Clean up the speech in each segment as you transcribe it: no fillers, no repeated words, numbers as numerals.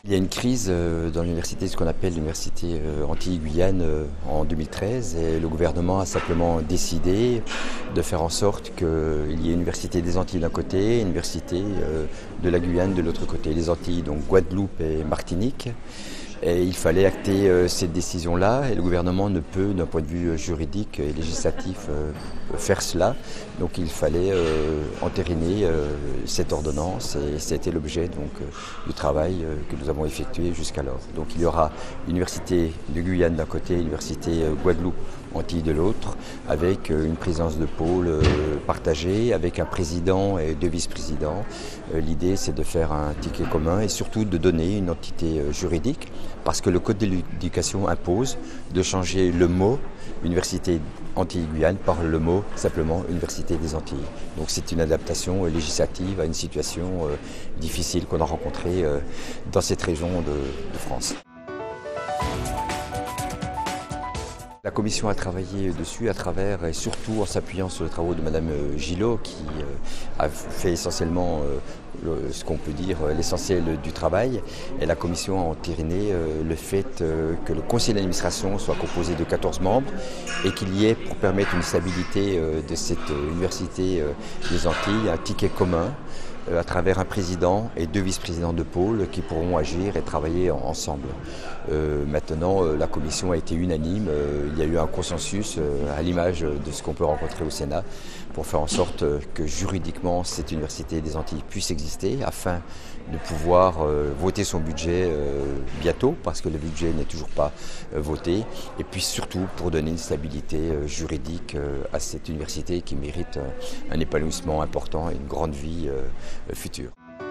Il y a une crise dans l'université, ce qu'on appelle l'université Antilles-Guyane en 2013, et le gouvernement a simplement décidé de faire en sorte qu'il y ait une université des Antilles d'un côté et une université de la Guyane de l'autre côté. Les Antilles, donc Guadeloupe et Martinique. Et il fallait acter cette décision-là, et le gouvernement ne peut, d'un point de vue juridique et législatif, faire cela. Donc il fallait entériner cette ordonnance, et c'était l'objet du travail que nous avons effectué jusqu'alors. Donc il y aura l'université de Guyane d'un côté, l'université Guadeloupe Antilles de l'autre, avec une présence de pôle partagée, avec un président et deux vice-présidents. L'idée, c'est de faire un ticket commun et surtout de donner une entité juridique, parce que le Code de l'éducation impose de changer le mot Université Antilles-Guyane par le mot simplement Université des Antilles. Donc c'est une adaptation législative à une situation difficile qu'on a rencontrée dans cette région de France. La commission a travaillé dessus à travers, et surtout en s'appuyant sur les travaux de Madame Gillot, qui a fait essentiellement ce qu'on peut dire l'essentiel du travail. Et la commission a entériné le fait que le conseil d'administration soit composé de 14 membres et qu'il y ait, pour permettre une stabilité de cette université des Antilles, un ticket commun à travers un président et deux vice-présidents de pôle qui pourront agir et travailler ensemble. Maintenant, la commission a été unanime. Il y a eu un consensus à l'image de ce qu'on peut rencontrer au Sénat pour faire en sorte que juridiquement cette université des Antilles puisse exister afin de pouvoir voter son budget bientôt, parce que le budget n'est toujours pas voté, et puis surtout pour donner une stabilité juridique à cette université qui mérite un épanouissement important et une grande vie future.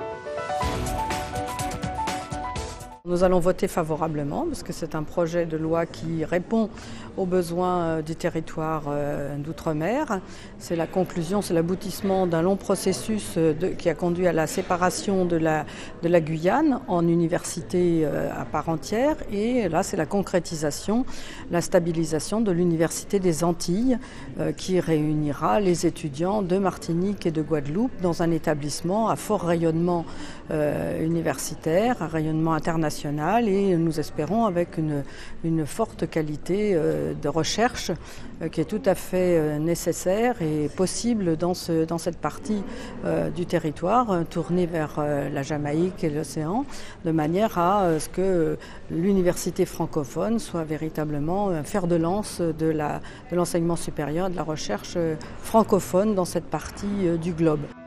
Nous allons voter favorablement parce que c'est un projet de loi qui répond aux besoins du territoire d'outre-mer. C'est la conclusion, c'est l'aboutissement d'un long processus qui a conduit à la séparation de la Guyane en université à part entière. Et là, c'est la concrétisation, la stabilisation de l'université des Antilles qui réunira les étudiants de Martinique et de Guadeloupe dans un établissement à fort rayonnement universitaire, un rayonnement international, et nous espérons avec une forte qualité de recherche qui est tout à fait nécessaire et possible dans cette partie du territoire tournée vers la Jamaïque et l'océan, de manière à ce que l'université francophone soit véritablement un fer de lance de l'enseignement supérieur, de la recherche francophone dans cette partie du globe.